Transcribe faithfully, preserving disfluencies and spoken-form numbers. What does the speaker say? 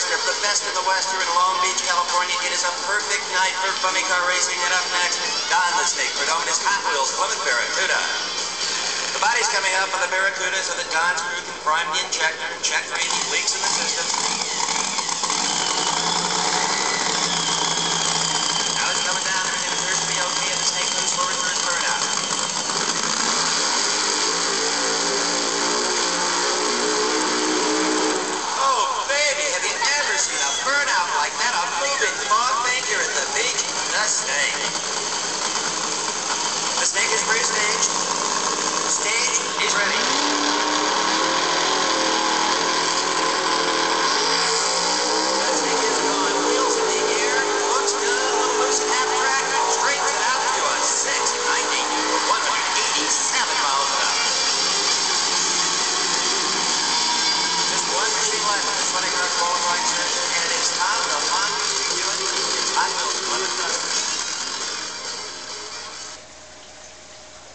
strip, the best in the West here in Long Beach, California. It is a perfect night for funny car racing. And up next, Don the Snake Prudhomme and his Hot Wheels Plymouth Barracuda. The body's coming up on the Barracuda so that Don's crew can prime the injector and check for any leaks in the system.